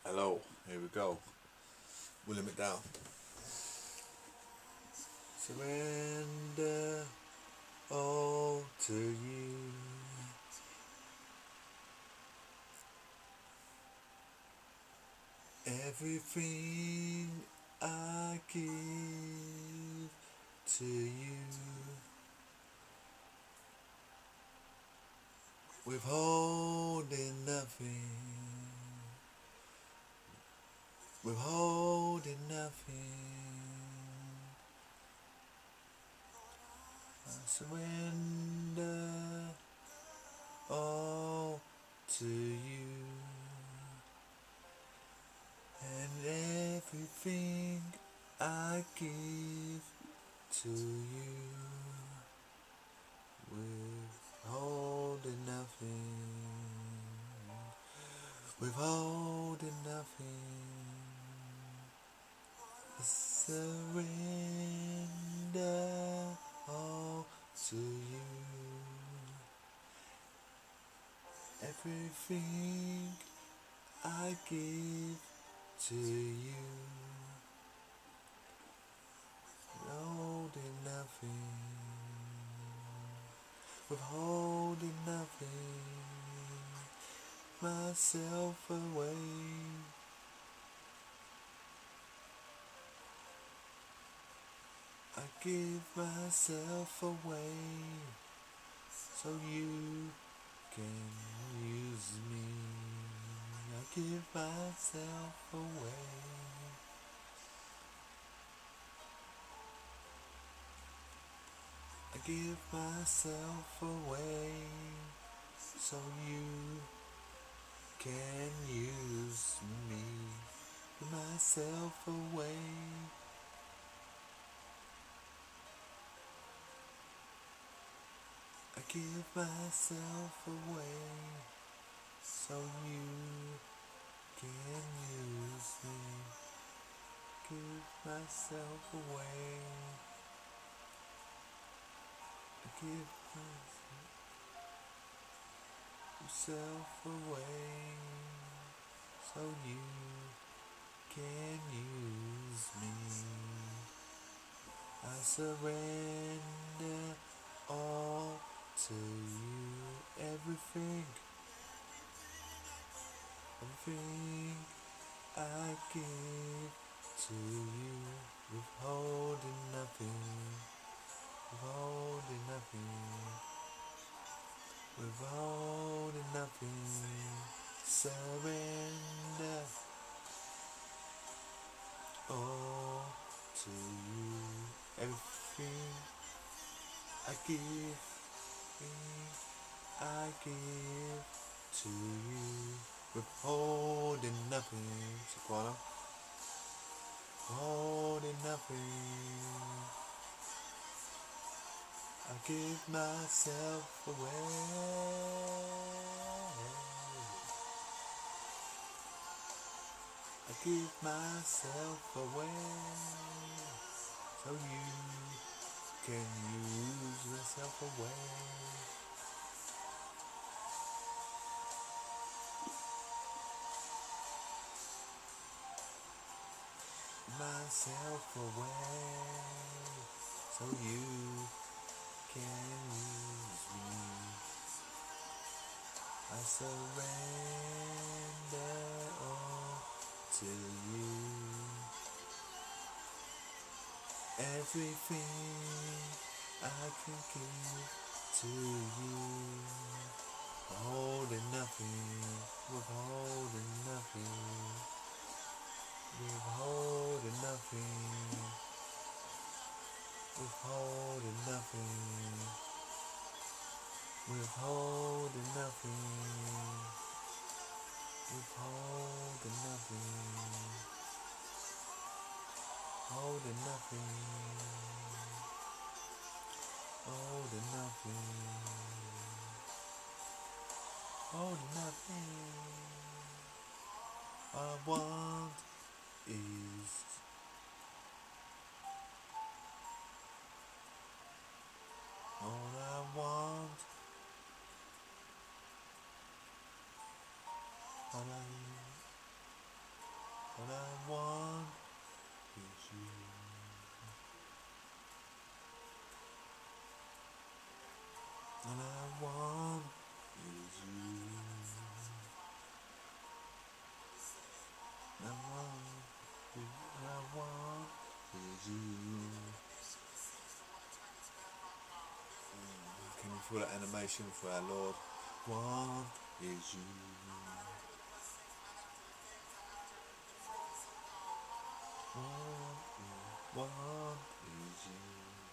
Hello, here we go. William it down. Surrender all to you. Everything I give to you. Withholding nothing. Withholding nothing. I surrender all to you, and everything I give to you, withholding nothing, withholding nothing. I surrender all to you. Everything I give to you, withholding nothing, withholding nothing, myself away. I give myself away so you can use me. I give myself away. I give myself away so you can use me. Give myself away. I give myself away so you can use me. Give myself away. I give myself away so you can use me. I surrender all to you. Everything I give to you, withholding nothing, withholding nothing, withholding nothing. Surrender all to you. Everything I give to you, withholding nothing. Sequana, holding nothing. I give myself away. I give myself away so you can use yourself away. Myself away so you can use me. I surrender all to you. Everything I can give to you, holding nothing, withholding nothing, withholding nothing, withholding nothing, withholding nothing, withholding nothing, holding nothing, holding nothing, holding nothing. I want is all I want. All I I want is you. All I want is you. All I want is you. Can you feel that animation for our Lord? Want is you. Want is you.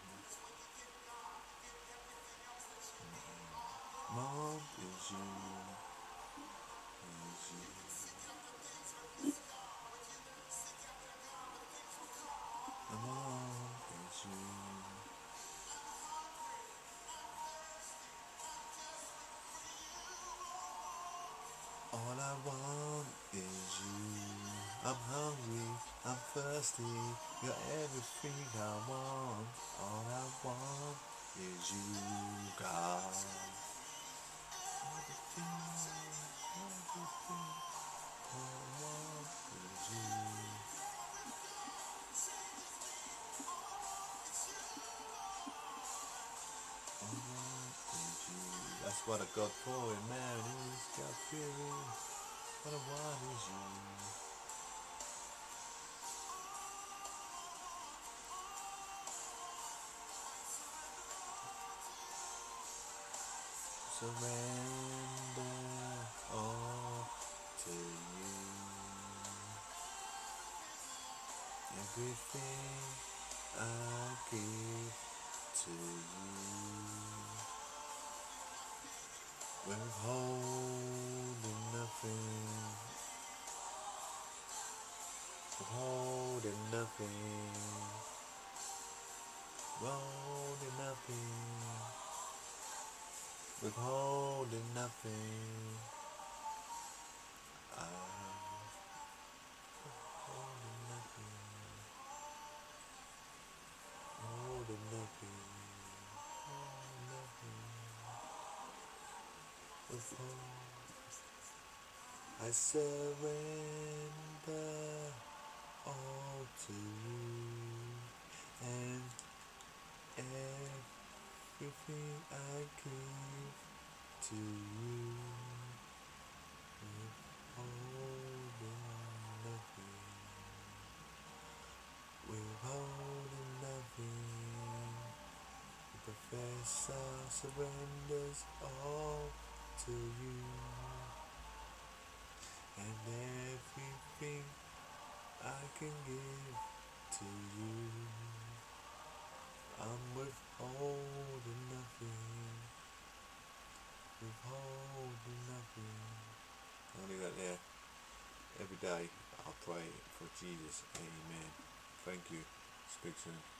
Want is you. Is you. Want is you. All I want is you. I'm hungry, I'm thirsty, you're everything I want. All I want is you, God. Everything I want is you. All I want is you. That's what I got for it, man. Is God fearing. What I want is you. Surrender all to you. Everything I give to you. Withholding nothing. Withholding nothing. Withholding nothing. Withholding nothing. Holding nothing. Holding nothing. Holding nothing. I surrender all to you, and everything I give to you, withholding nothing, withholding nothing. The professor surrenders all to you, and everything I can give to you. I'm withholding nothing, withholding nothing. I'll leave that there. Every day I'll pray for Jesus. Amen. Thank you. Speak soon.